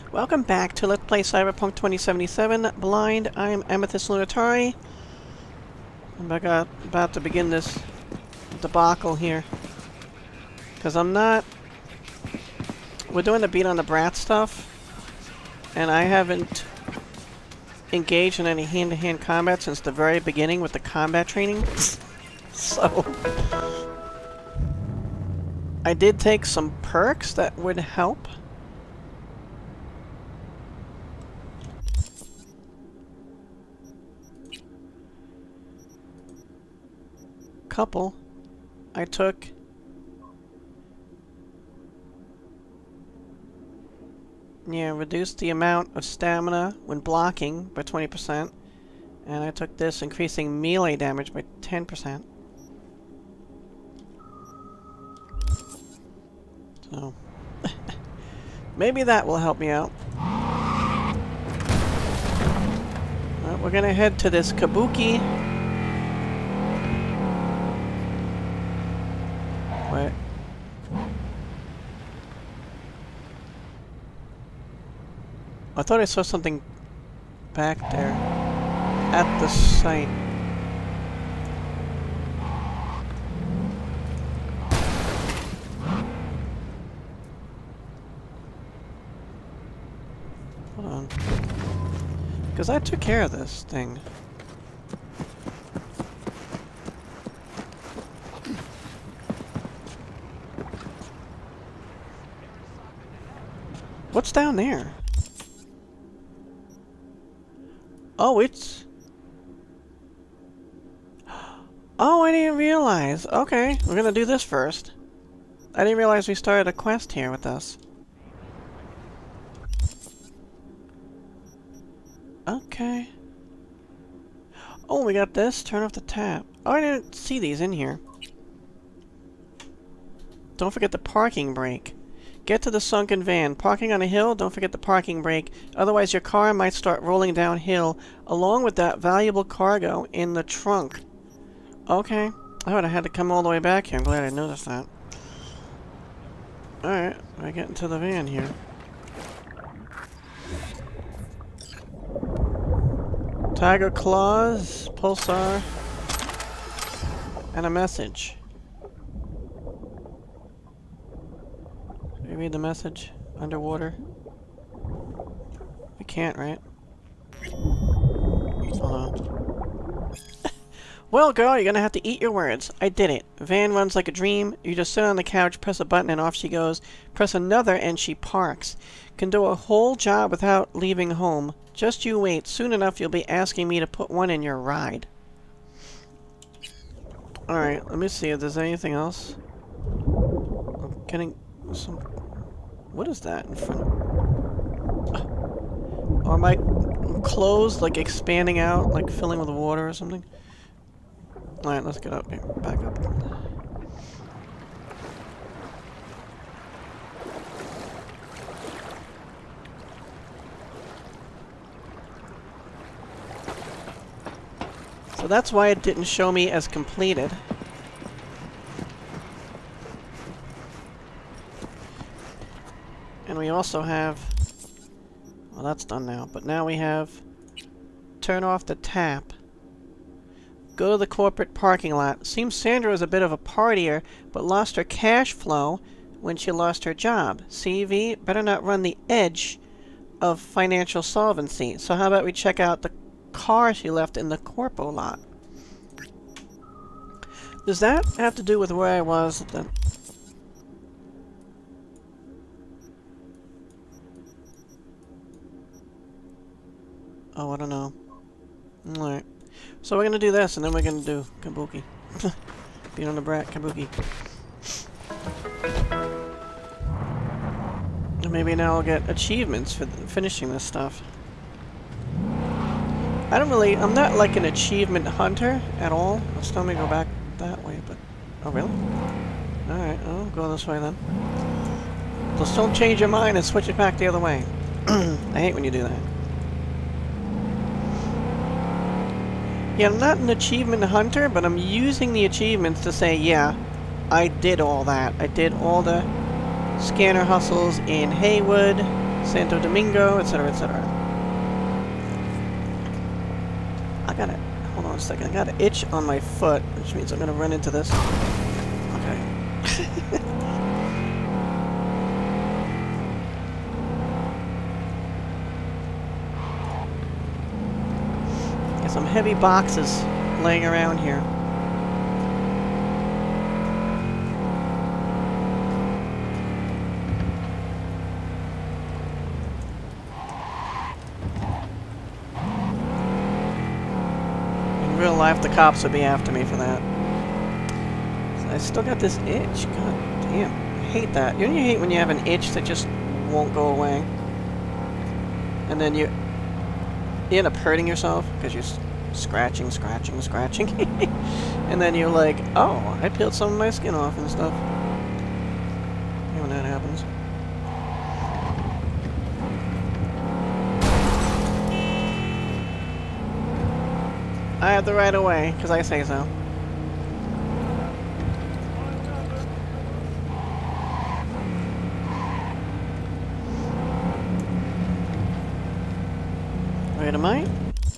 Welcome back to Let's Play Cyberpunk 2077 Blind. I am Amethyst Lunatari. I'm about to begin this debacle here. Because I'm not... We're doing the beat on the Brat stuff. And I haven't engaged in any hand-to-hand combat since the very beginning with the combat training. So... I did take some perks that would help. Couple. I took reduced the amount of stamina when blocking by 20%, and I took this increasing melee damage by 10%. So maybe that will help me out. Alright, we're gonna head to this Kabuki. Wait. I thought I saw something back there at the site. Hold on. Because I took care of this thing. What's down there? Oh, it's... Oh, I didn't realize. Okay, we're gonna do this first. I didn't realize we started a quest here with us. Okay. Oh, we got this. Turn off the tap. Oh, I didn't see these in here. Don't forget the parking brake. Get to the sunken van. Parking on a hill, don't forget the parking brake. Otherwise your car might start rolling downhill, along with that valuable cargo in the trunk. Okay. I would have had to come all the way back here. I'm glad I noticed that. Alright, I get into the van here. Tiger claws, pulsar, and a message. Can we read the message underwater? We can't, right? Hold on. Well, girl, you're gonna have to eat your words. I did it. Van runs like a dream. You just sit on the couch, press a button, and off she goes. Press another, and she parks. Can do a whole job without leaving home. Just you wait. Soon enough, you'll be asking me to put one in your ride. Alright, let me see if there's anything else. I'm getting some... What is that in front of... Are my clothes, like, expanding out, like filling with water or something? Alright, let's get up here. Back up. So that's why it didn't show me as completed. And we also have... Well, that's done now. But now we have... Turn off the tap. Go to the corporate parking lot. Seems Sandra is a bit of a partier, but lost her cash flow when she lost her job. CV, better not run the edge of financial solvency. So how about we check out the car she left in the corpo lot? Does that have to do with where I was at the... Oh, I don't know. Alright. So we're gonna do this, and then we're gonna do Kabuki. Beat on the Brat, Kabuki. And maybe now I'll get achievements for finishing this stuff. I'm not like an achievement hunter at all. I'll still may go back that way, but... Oh, really? Alright, I'll go this way then. Just don't change your mind and switch it back the other way. I hate when you do that. Yeah, I'm not an achievement hunter, but I'm using the achievements to say, yeah, I did all that. I did all the scanner hustles in Haywood, Santo Domingo, etc., etc. I got it. Hold on a second. I got an itch on my foot, which means I'm gonna run into this. Okay. Got some heavy boxes laying around here. In real life, the cops would be after me for that. So I still got this itch. God damn. I hate that. You know, you hate when you have an itch that just won't go away. And then you end up hurting yourself because you're scratching. And then you're like, oh, I peeled some of my skin off and stuff. You know when that happens. I have the right of way, because I say so. Wait, am I?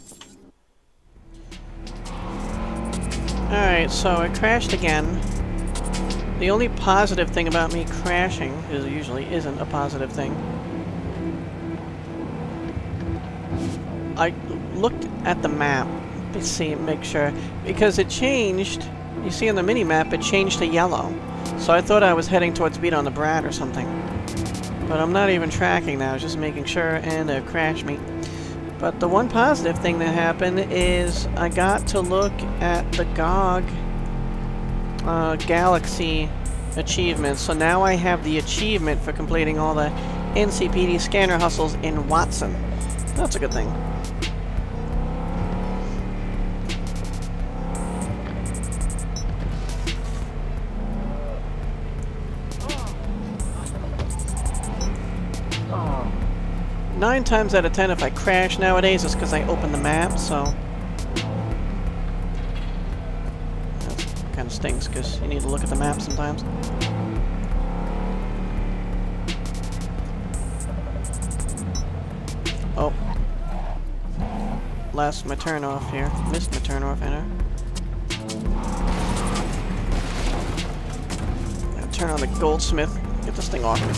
Alright, so I crashed again. The only positive thing about me crashing, is it usually isn't a positive thing. I looked at the map to see, make sure, because it changed. You see on the mini-map, it changed to yellow. So I thought I was heading towards Beat on the Brat or something. But I'm not even tracking now, just making sure, and it crashed me. But the one positive thing that happened is I got to look at the GOG Galaxy achievements. So now I have the achievement for completing all the NCPD scanner hustles in Watson. That's a good thing. Oh. 9 times out of 10 if I crash nowadays it's because I open the map, so that kind of stinks because you need to look at the map sometimes. Oh. Lost my turn off here. Missed my turn off, I know. Gotta turn on the goldsmith. Get this thing off me.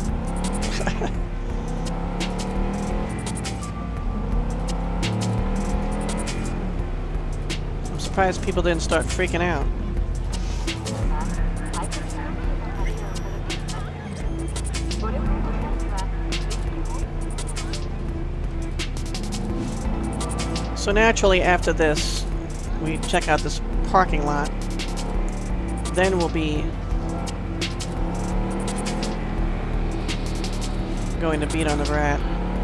I'm surprised people didn't start freaking out. So naturally, after this, we check out this parking lot. Then we'll be going to Beat on the Brat.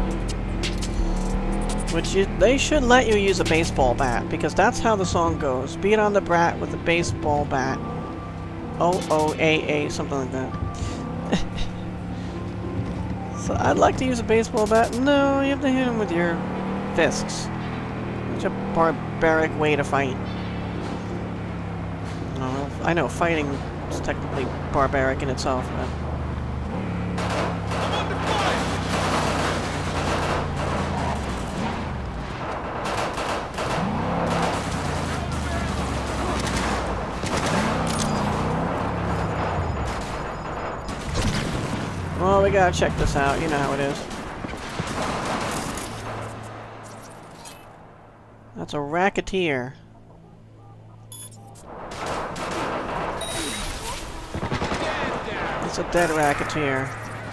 Which they should let you use a baseball bat, because that's how the song goes. Beat on the Brat with a baseball bat. O-O-A-A, something like that. So I'd like to use a baseball bat. No, you have to hit him with your fists. Such a barbaric way to fight. I know fighting is technically barbaric in itself, but... Well, we gotta check this out. You know how it is. That's a racketeer. It's a dead racketeer.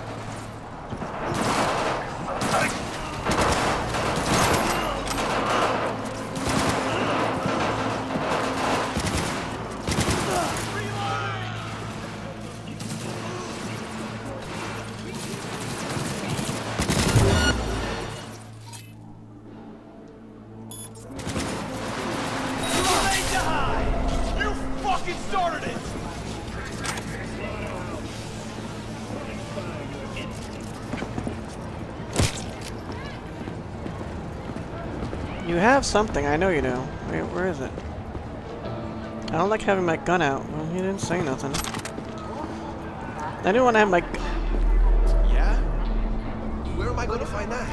You have something, I know you do. Wait, where is it? I don't like having my gun out. Well, he didn't say nothing. I didn't want to have my... Yeah? Where am am I going to find that?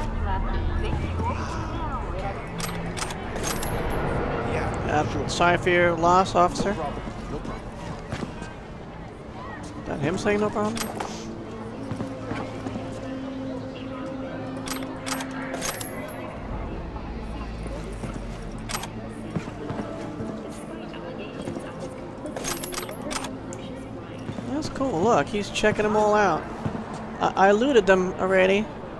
Yeah. Sorry for your loss, officer. No problem. No problem. Is that him saying no problem? That's cool. Look, he's checking them all out. I looted them already.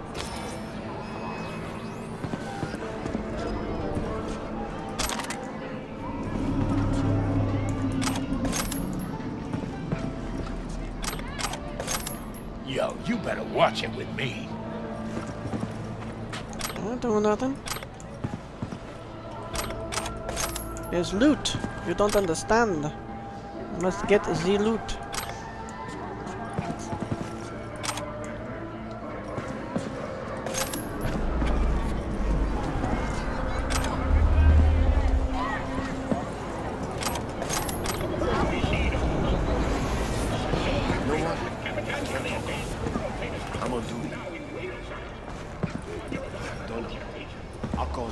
Yo, you better watch it with me. I'm not doing nothing. There's loot. You don't understand. You must get the loot. I'm on duty. Don't know. I'll call you.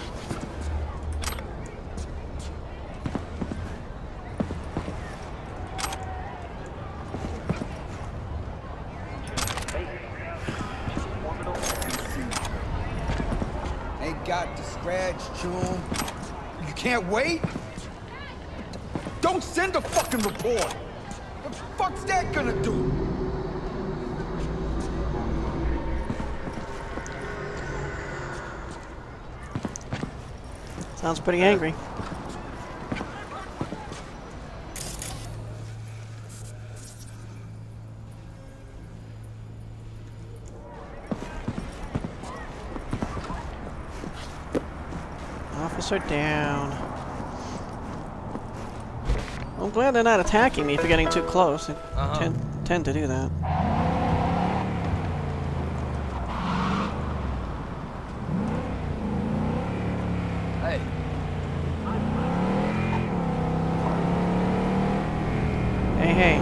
Ain't got the scratch, June. You can't wait? Don't send a fucking report! What the fuck's that gonna do? Sounds pretty angry. Officer down. I'm glad they're not attacking me for getting too close. They tend to do that. Hey. Hey.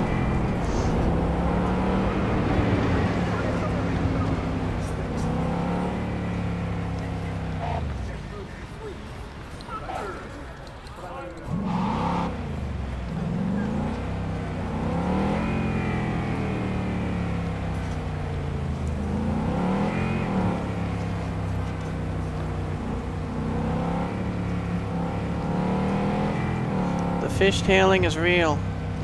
The fishtailing is real.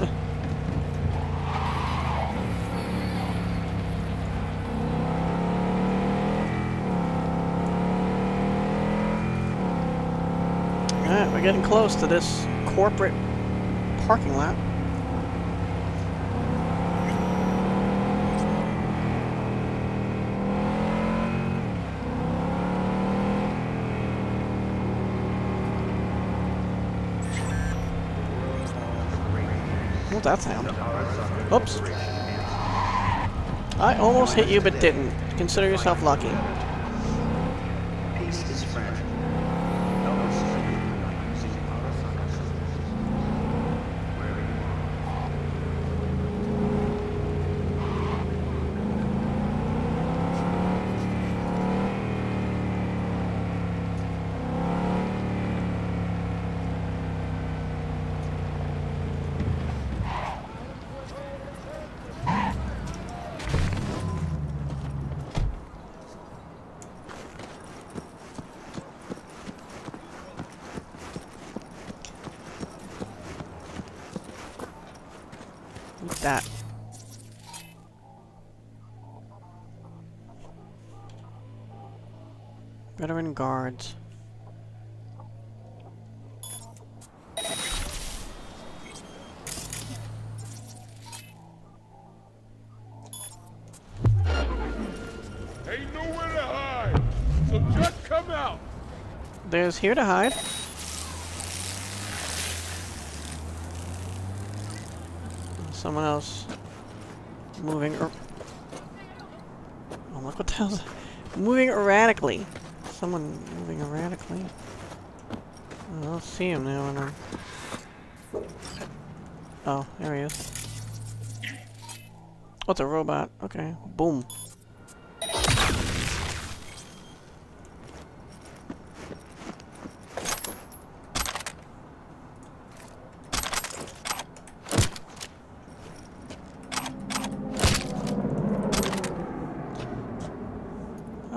Alright, we're getting close to this corporate parking lot. What's that sound? Oops. I almost hit you but didn't. Consider yourself lucky. Peace is fragile. What's that? Veteran guards. Ain't nowhere to hide, so just come out. There's here to hide. Someone else moving. Oh, look what the hell's moving erratically. Someone moving erratically. I don't see him now. And oh, there he is. Oh, it's a robot. Okay. Boom.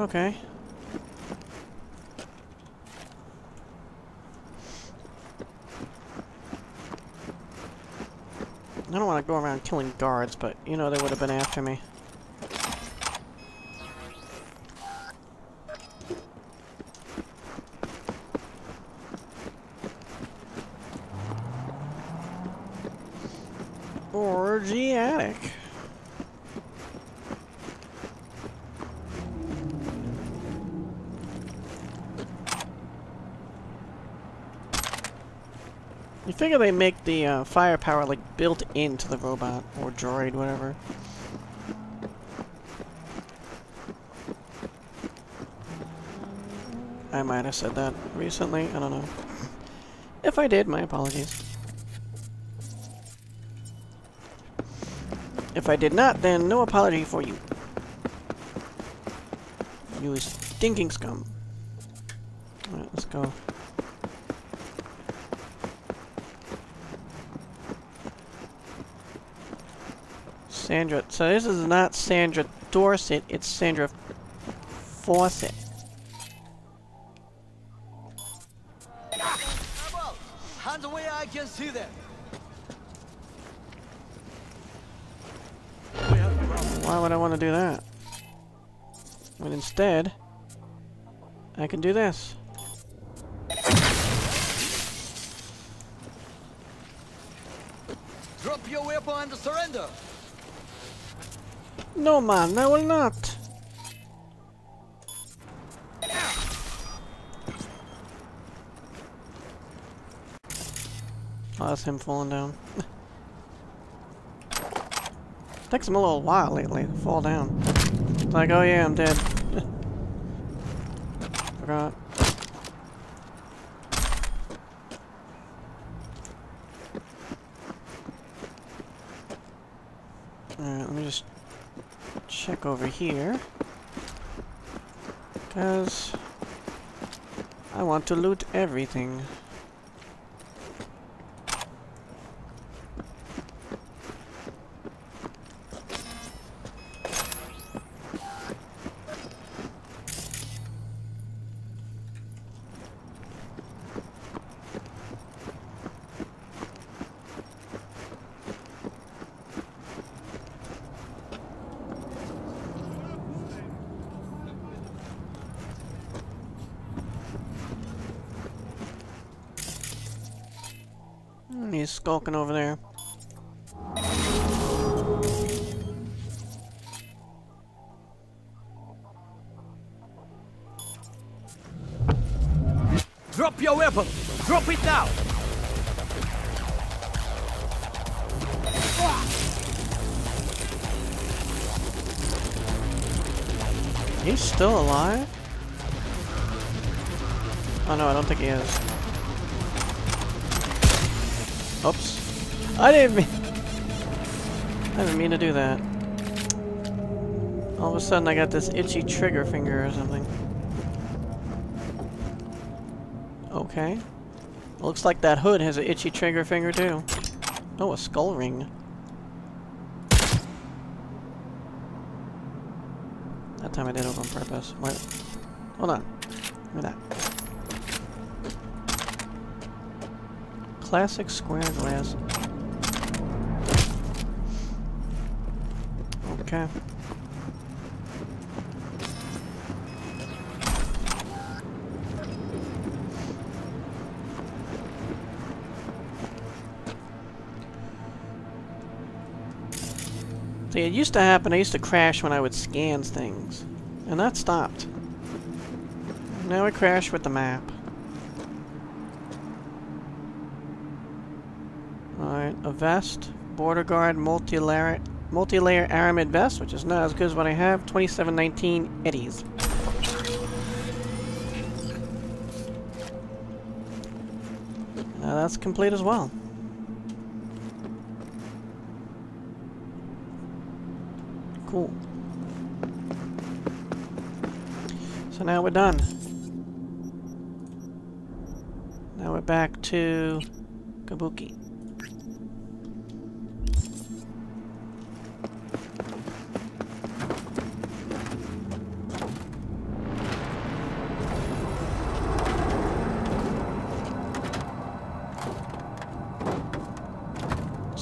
Okay. I don't want to go around killing guards, but you know they would have been after me. Orgiatic. You figure they make the firepower like built into the robot or droid, whatever. I might have said that recently. I don't know. If I did, my apologies. If I did not, then no apology for you. You stinking scum. Alright, let's go. Sandra. So this is not Sandra Dorset, it's Sandra Fawcett. Hands away, I can see them. Why would I want to do that? When instead, I can do this. Drop your weapon and surrender. No, man, I will not. Oh, that's him falling down. Takes him a little while lately to fall down. It's like, oh yeah, I'm dead. Forgot. Alright, let me just check over here. Because I want to loot everything. He's skulking over there. Drop your weapon. Drop it now. He's still alive? Oh no, I don't think he is. Oops. I didn't mean to do that. All of a sudden I got this itchy trigger finger or something. Okay. Looks like that hood has an itchy trigger finger too. Oh, a skull ring. That time I did it on purpose. Wait. Hold on. Give me that. Classic square glass. Okay. See, it used to happen, I used to crash when I would scan things. And that stopped. Now I crash with the map. Alright, a vest, border guard, multi-layer aramid vest, which is not as good as what I have. 2719 eddies. Now that's complete as well. Cool. So now we're done. Now we're back to Kabuki.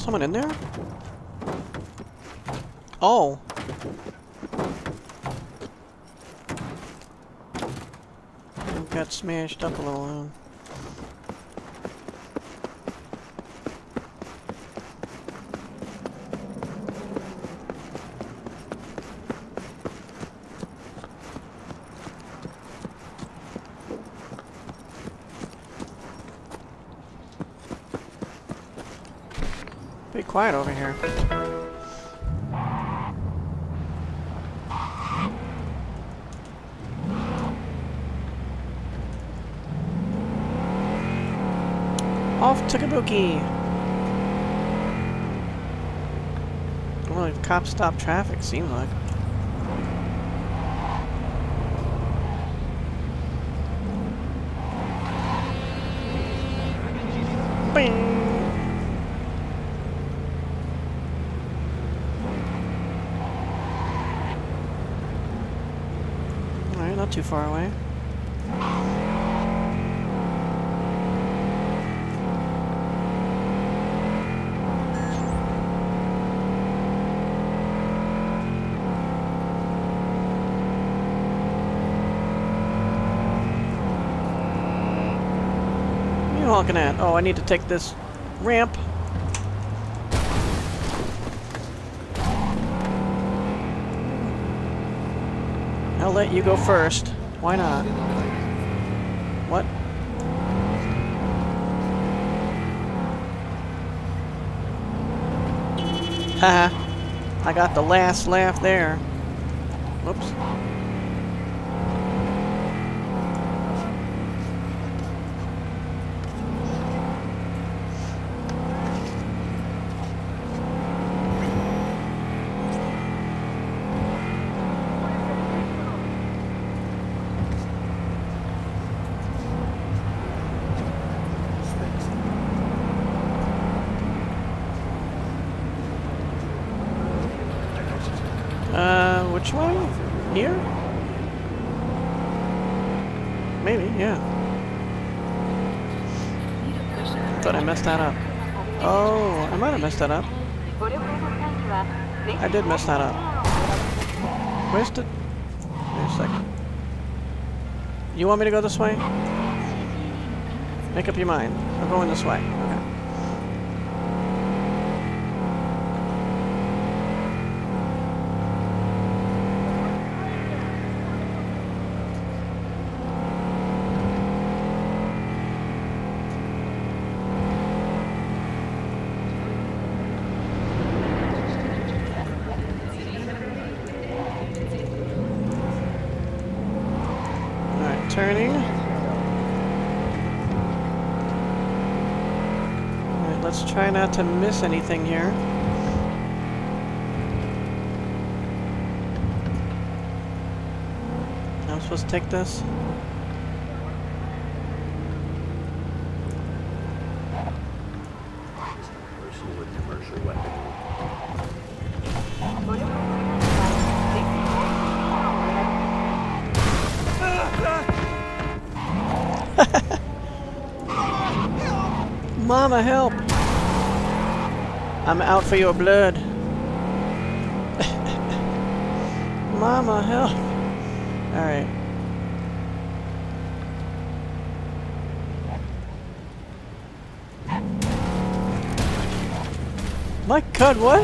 someone in there? Oh. It got smashed up a little. Be quiet over here. Off to Kabuki! Well, the cops stop traffic, seems like. Bing! Alright, not too far away. Honking at? Oh, I need to take this ramp. I'll let you go first. Why not? What? Haha. I got the last laugh there. Whoops. Which one? Here? Maybe, yeah. Thought I messed that up. Oh, I might have messed that up. I did mess that up. Where's the... Wait a second. You want me to go this way? Make up your mind. I'm going this way. Okay. Turning. Alright, let's try not to miss anything here. I'm supposed to take this? Mama, help! I'm out for your blood. Mama, help! Alright. My God, what?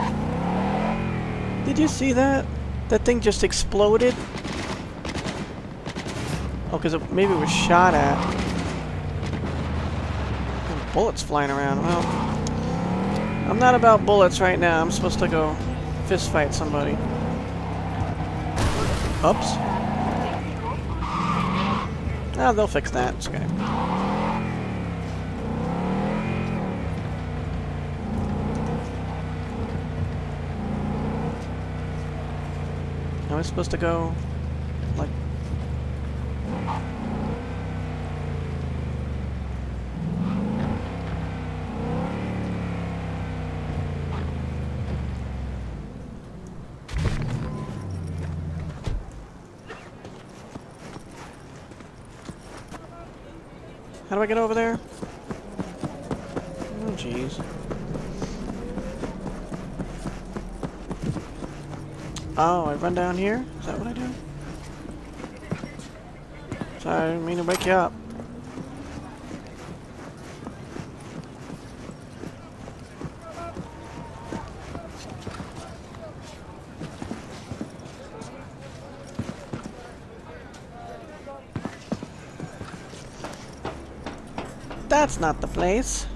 Did you see that? That thing just exploded? Oh, because maybe it was shot at. Bullets flying around. Well, I'm not about bullets right now. I'm supposed to go fist fight somebody. Oops. Ah, they'll fix that. It's okay. Am I supposed to go like... How do I get over there? Oh, jeez. Oh, I run down here? Is that what I do? Sorry, I didn't mean to wake you up. That's not the place.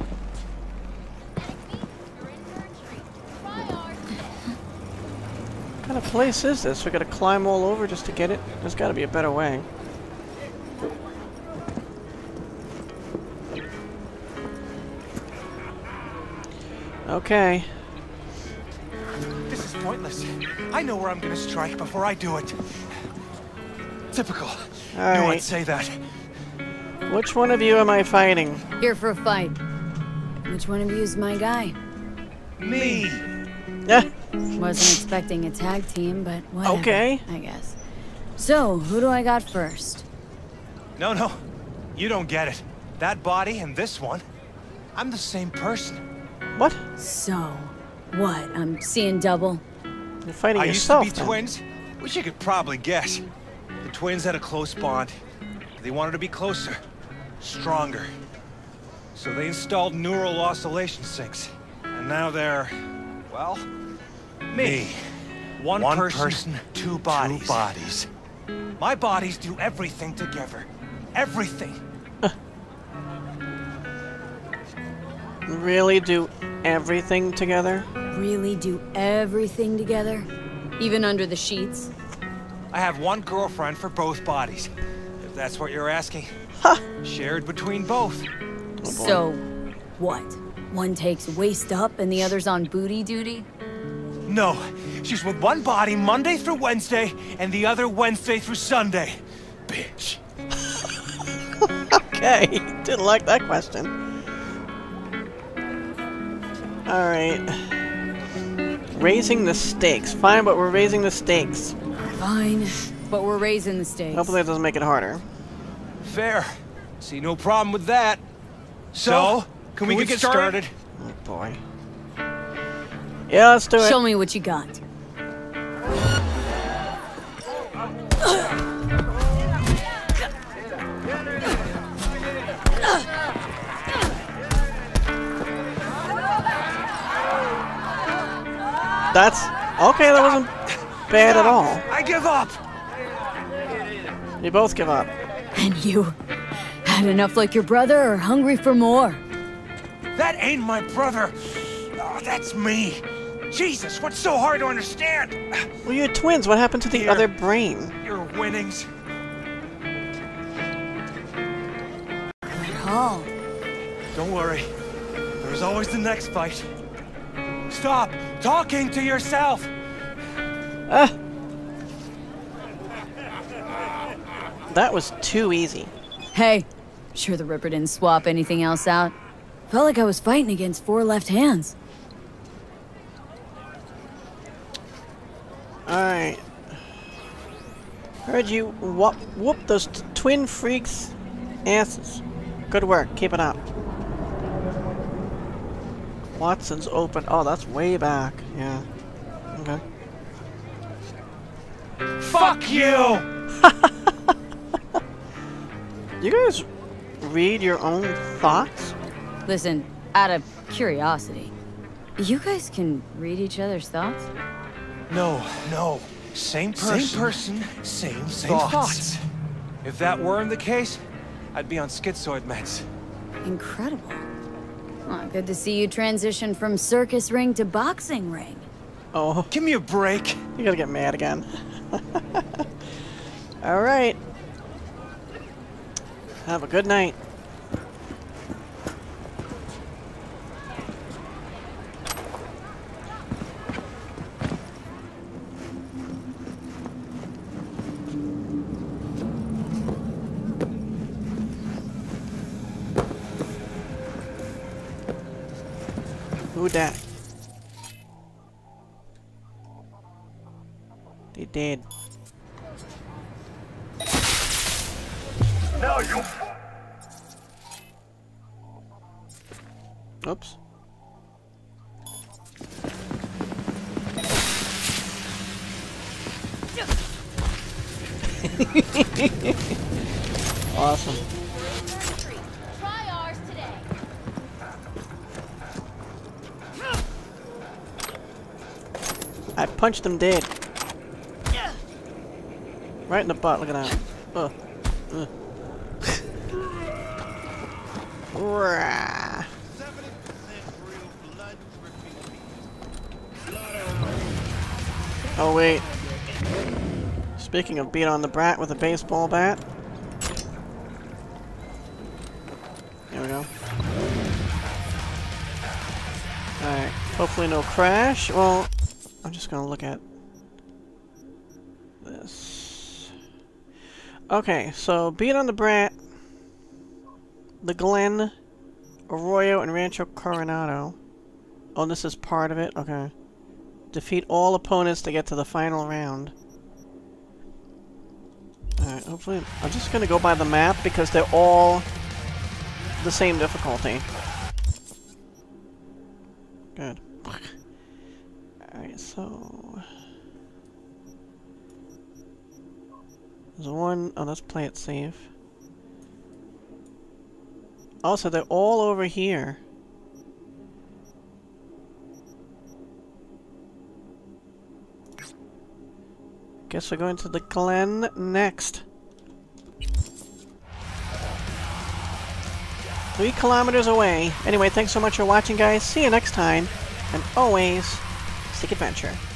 What kind of place is this? We gotta climb all over just to get it? There's gotta be a better way. Okay. This is pointless. I know where I'm gonna strike before I do it. Typical. Knew I'd say that. Which one of you am I fighting? Here for a fight. Which one of you is my guy? Me! Yeah. Wasn't expecting a tag team, but whatever, Okay. I guess. So, who do I got first? No. You don't get it. That body and this one, I'm the same person. What? So, what? I'm seeing double? You're fighting I yourself, used to be then. twins, which you could probably guess. The twins had a close bond. They wanted to be closer, stronger. So they installed neural oscillation sinks. And now they're, well, me. One person, two bodies. My bodies do everything together. Everything. Really do everything together? Really do everything together? Even under the sheets? I have one girlfriend for both bodies. If that's what you're asking. Ha! Shared between both. So, what? One takes waist up and the other's on booty duty? No, she's with one body Monday through Wednesday, and the other Wednesday through Sunday. Bitch. Okay, didn't like that question. Alright. Raising the stakes. Fine, but we're raising the stakes. Fine, but we're raising the stakes. Hopefully it doesn't make it harder. Fair. See no problem with that. So, can we get started? Oh boy. Yeah, let's do it. Show me what you got. That's... okay, that wasn't bad at all. I give up! You both give up. And you? Had enough like your brother or hungry for more? That ain't my brother. Oh, that's me. Jesus, what's so hard to understand? Well, you're twins. What happened to the Here. other brain? Your winnings. Oh. Don't worry. There's always the next fight. Stop talking to yourself! That was too easy. Hey, sure the Ripper didn't swap anything else out. Felt like I was fighting against four left hands. Alright. Heard you whoop those twin freaks' asses. Good work. Keep it up. Watson's open. Oh, that's way back. Yeah. Okay. Fuck you! You guys read your own thoughts? Listen, out of curiosity, you guys can read each other's thoughts? No. Same person, same thoughts. If that weren't the case, I'd be on schizoid meds. Incredible. Well, good to see you transition from circus ring to boxing ring. Oh, Give me a break. you gotta get mad again. Alright. Have a good night. Who dat? They dead. Now you... Oops. Awesome. Try ours today. I punched him dead. Right in the butt, look at that. Ugh. Ugh. Rah. Oh wait. Speaking of beat on the Brat with a baseball bat. There we go. Alright, hopefully no crash. Well, I'm just gonna look at this. Okay, so beat on the Brat, the Glen, Arroyo, and Rancho Coronado. Oh, this is part of it? Okay. Defeat all opponents to get to the final round. Alright, hopefully... I'm just gonna go by the map because they're all the same difficulty. Good. Alright, so... There's one... Oh, let's play it safe. Also, they're all over here. Guess we're going to the Glen next. 3 kilometers away. Anyway, thanks so much for watching, guys. See you next time. And always, seek adventure.